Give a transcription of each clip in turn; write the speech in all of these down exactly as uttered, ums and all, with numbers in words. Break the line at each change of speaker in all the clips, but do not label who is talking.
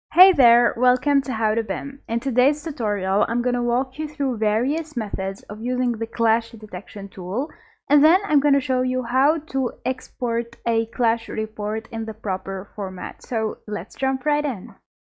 Hey there, welcome to How to B I M. In today's tutorial, I'm going to walk you through various methods of using the clash detection tool, and then I'm going to show you how to export a clash report in the proper format. So let's jump right in.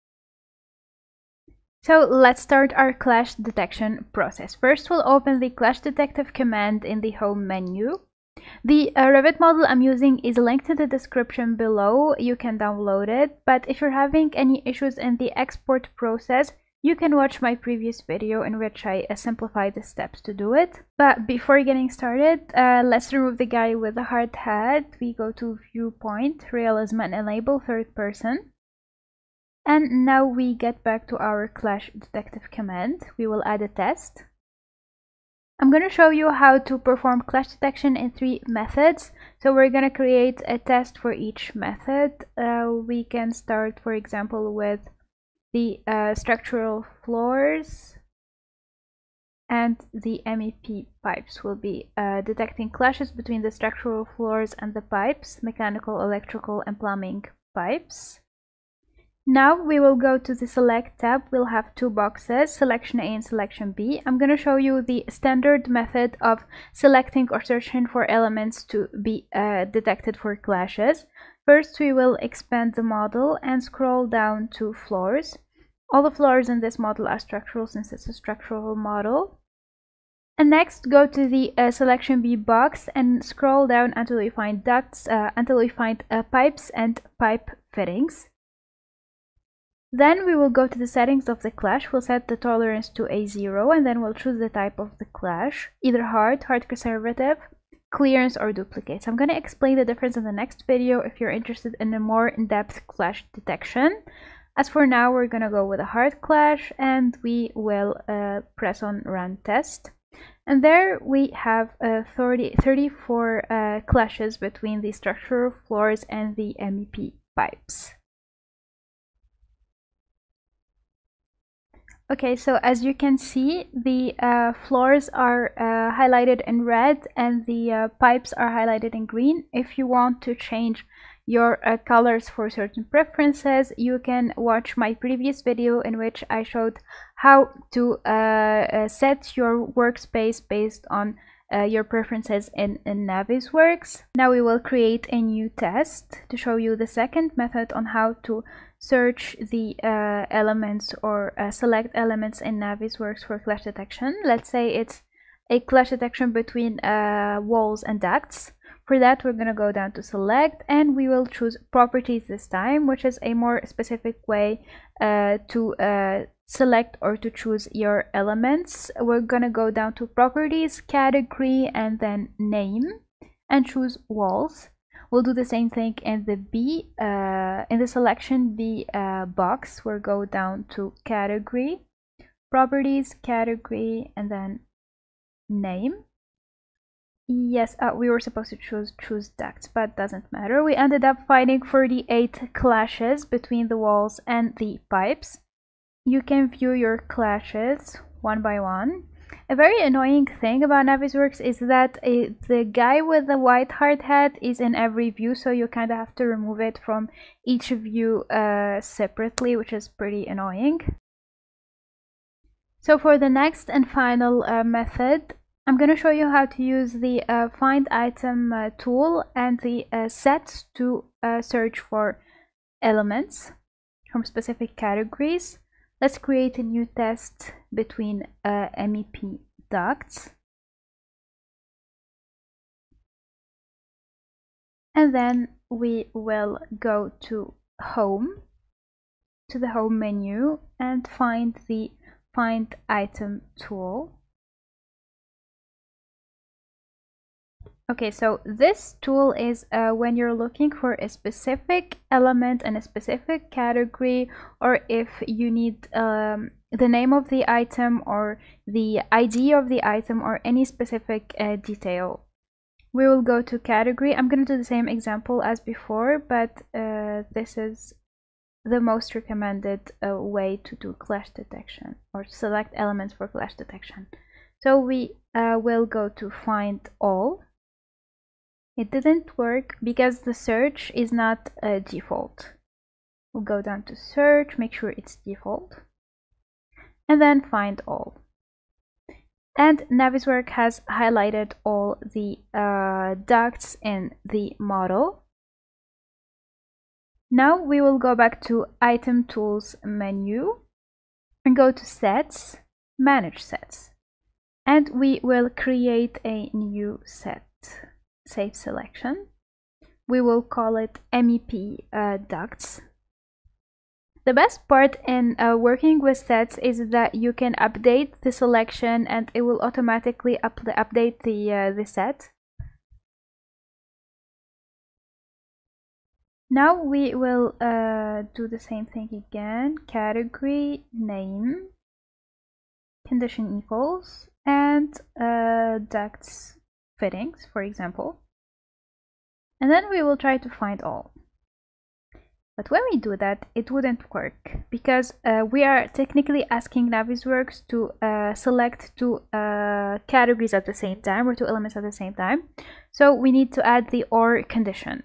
So let's start our clash detection process. First, we'll open the clash detective command in the home menu. The uh, Revit model I'm using is linked in the description below. You can download it, but if you're having any issues in the export process, you can watch my previous video in which I uh, simplify the steps to do it. But before getting started, uh, let's remove the guy with the hard hat. We go to Viewpoint, Realism, and enable third person. And now we get back to our clash detective command. We will add a test. I'm going to show you how to perform clash detection in three methods. So we're going to create a test for each method. Uh, we can start, for example, with the uh, structural floors, and the M E P pipes. Will be uh, detecting clashes between the structural floors and the pipes, mechanical, electrical, and plumbing pipes. Now we will go to the select tab. We'll have two boxes, selection A and selection B. I'm going to show you the standard method of selecting or searching for elements to be uh, detected for clashes. First, we will expand the model and scroll down to floors. All the floors in this model are structural since it's a structural model. And next, go to the uh, selection B box and scroll down until we find ducts, uh, until we find uh, pipes and pipe fittings. Then we will go to the settings of the clash. We'll set the tolerance to A zero, and then we'll choose the type of the clash, either hard, hard conservative, clearance, or duplicates. I'm going to explain the difference in the next video if you're interested in a more in-depth clash detection. As for now, we're going to go with a hard clash, and we will uh, press on Run Test. And there we have uh, thirty, thirty-four uh, clashes between the structural floors and the M E P pipes. Okay, so as you can see, the uh, floors are uh, highlighted in red and the uh, pipes are highlighted in green. If you want to change your uh, colors for certain preferences, you can watch my previous video in which I showed how to uh, uh, set your workspace based on uh, your preferences in, in Navisworks. Now we will create a new test to show you the second method on how to search the uh, elements or uh, select elements in Navisworks for clash detection. Let's say it's a clash detection between uh, walls and ducts. For that, we're going to go down to select, and we will choose properties this time, which is a more specific way uh, to uh, select or to choose your elements. We're going to go down to properties, category, and then name, and choose walls. We'll do the same thing in the B, uh, in the selection B uh, box. We'll go down to category, properties, category, and then name. Yes, uh, we were supposed to choose choose ducts, but doesn't matter. We ended up finding forty-eight clashes between the walls and the pipes. You can view your clashes one by one. A very annoying thing about Navisworks is that uh, the guy with the white hard hat is in every view, so you kind of have to remove it from each view uh, separately, which is pretty annoying. So for the next and final uh, method, I'm going to show you how to use the uh, Find Item uh, tool and the uh, sets to uh, search for elements from specific categories. Let's create a new test between uh, M E P ducts. And then we will go to Home, to the Home menu, and find the Find Item tool. Okay, so this tool is uh, when you're looking for a specific element in a specific category, or if you need um, the name of the item or the I D of the item or any specific uh, detail. We will go to category. I'm going to do the same example as before, but uh, this is the most recommended uh, way to do clash detection or select elements for clash detection. So we uh, will go to Find All. It didn't work because the search is not a default. We'll go down to search, make sure it's default, and then find all. And Navisworks has highlighted all the uh, ducts in the model. Now we will go back to Item Tools menu and go to Sets, Manage Sets. And we will create a new set. Save selection. We will call it M E P uh, ducts. The best part in uh, working with sets is that you can update the selection and it will automatically up update the, uh, the set. Now we will uh, do the same thing again. Category, name, condition equals, and uh, ducts fittings, for example. And then we will try to find all. But when we do that, it wouldn't work because uh, we are technically asking Navisworks to uh, select two uh, categories at the same time, or two elements at the same time. So we need to add the or condition.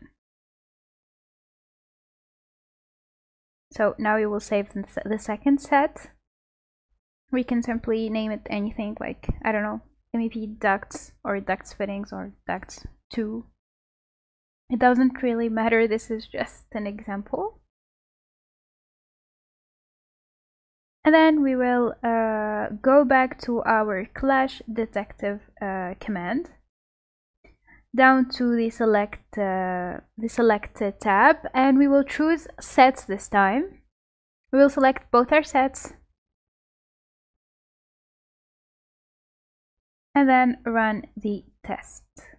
So now we will save the second set. We can simply name it anything like, I don't know, M E P ducts or ducts fittings or ducts two. It doesn't really matter, this is just an example. And then we will uh, go back to our clash detective uh, command, down to the select uh, the select tab, and we will choose sets this time. We will select both our sets and then run the test.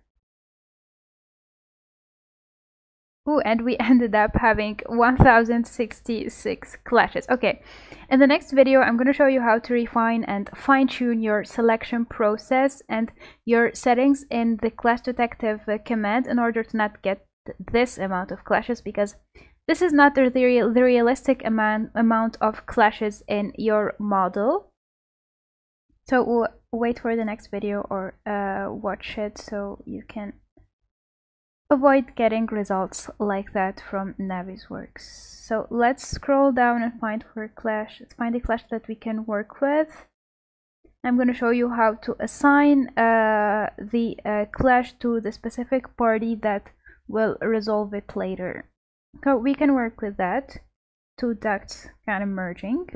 Ooh, and we ended up having one thousand sixty-six clashes. Okay, in the next video I'm going to show you how to refine and fine-tune your selection process and your settings in the clash detective uh, command in order to not get this amount of clashes, because this is not the, real, the realistic amount, amount of clashes in your model. So we'll wait for the next video or uh, watch it so you can avoid getting results like that from Navisworks. So let's scroll down and find for clash, find a clash that we can work with. I'm going to show you how to assign uh, the uh, clash to the specific party that will resolve it later. So we can work with that. Two ducts kind of merging.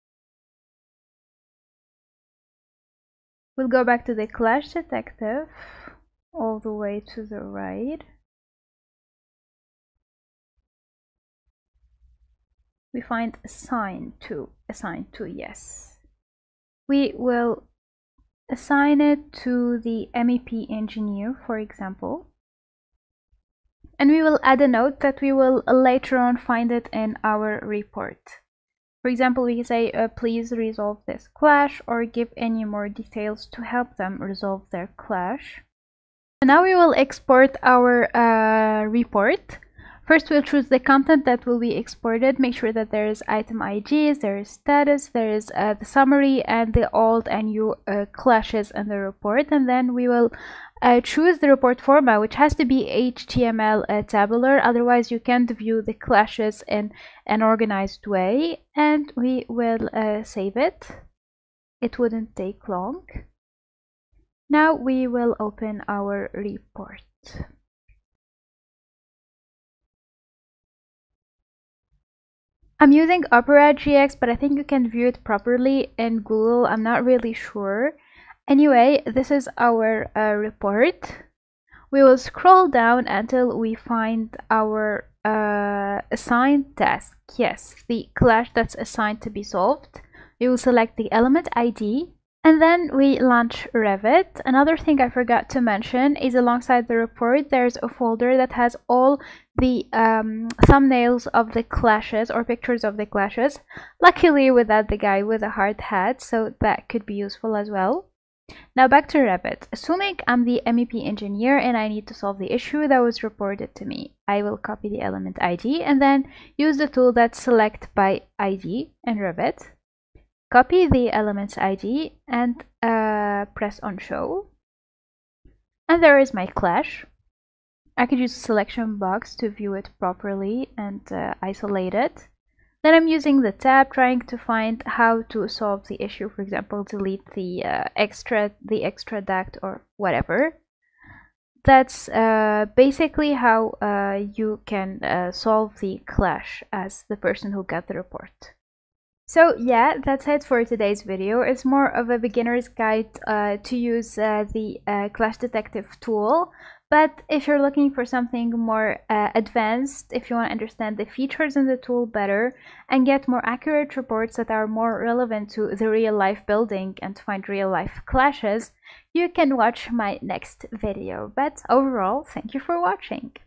We'll go back to the clash detective all the way to the right. We find assign to, assign to, yes. We will assign it to the M E P engineer, for example. And we will add a note that we will later on find it in our report. For example, we can say, uh, please resolve this clash, or give any more details to help them resolve their clash. And now we will export our uh, report. First, we'll choose the content that will be exported. Make sure that there is item I Ds, there is status, there is uh, the summary, and the old and new uh, clashes in the report. And then we will uh, choose the report format, which has to be H T M L uh, tabular. Otherwise, you can't view the clashes in an organized way. And we will uh, save it. It wouldn't take long. Now we will open our report. I'm using Opera G X, but I think you can view it properly in Google. I'm not really sure. Anyway, this is our uh, report. We will scroll down until we find our uh, assigned task. Yes, the clash that's assigned to be solved. We will select the element I D. And then we launch Revit. Another thing I forgot to mention is alongside the report, there's a folder that has all the um, thumbnails of the clashes or pictures of the clashes. Luckily without the guy with a hard hat, so that could be useful as well. Now back to Revit. Assuming I'm the M E P engineer and I need to solve the issue that was reported to me, I will copy the element I D and then use the tool that's select by I D in Revit. Copy the element's I D and uh, press on show. And there is my clash. I could use a selection box to view it properly and uh, isolate it. Then I'm using the tab, trying to find how to solve the issue. For example, delete the uh, extra, the extra duct or whatever. That's uh, basically how uh, you can uh, solve the clash as the person who got the report. So yeah, that's it for today's video. It's more of a beginner's guide uh, to use uh, the uh, Clash Detective tool. But if you're looking for something more uh, advanced, if you want to understand the features in the tool better and get more accurate reports that are more relevant to the real life building and to find real life clashes, you can watch my next video. But overall, thank you for watching.